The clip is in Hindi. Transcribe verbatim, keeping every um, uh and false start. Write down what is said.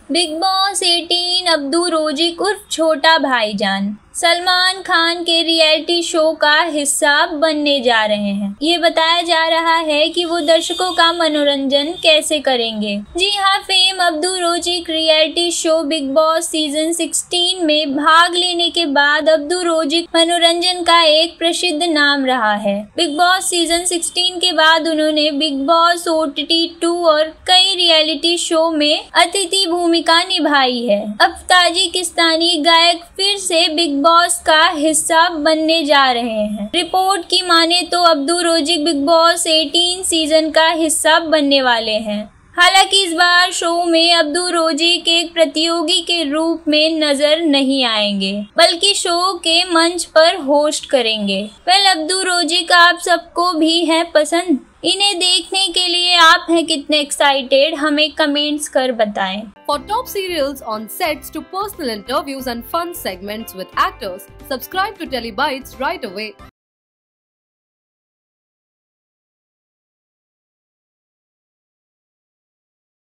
बिग बॉस अठारह अब्दू रोजिक उर्फ छोटा भाईजान सलमान खान के रियलिटी शो का हिस्सा बनने जा रहे हैं। ये बताया जा रहा है कि वो दर्शकों का मनोरंजन कैसे करेंगे। जी हाँ, fame Abdu Rozik reality show Bigg Boss season सोलह में भाग लेने के बाद अब्दू रोजिक मनोरंजन का एक प्रसिद्ध नाम रहा है। बिग बॉस सीजन सोलह के बाद उन्होंने Bigg Boss O T T two और कई रियलिटी शो में अतिथि भूमिका निभाई है। अब ताजिकिस्तानी गायक फिर से बिग बॉस का हिस्सा बनने जा रहे हैं। रिपोर्ट की माने तो अब्दू रोजिक बिग बॉस अठारह सीजन का हिस्सा बनने वाले हैं। हालांकि इस बार शो में अब्दू रोजिक एक प्रतियोगी के रूप में नजर नहीं आएंगे, बल्कि शो के मंच पर होस्ट करेंगे। वेल, अब्दू रोजिक आप सबको भी है पसंद। इन्हें देखने के लिए आप हैं कितने एक्साइटेड, हमें कमेंट्स कर बताएं। For top serials on sets to personal interviews and fun segments with actors, subscribe to Telebytes right away.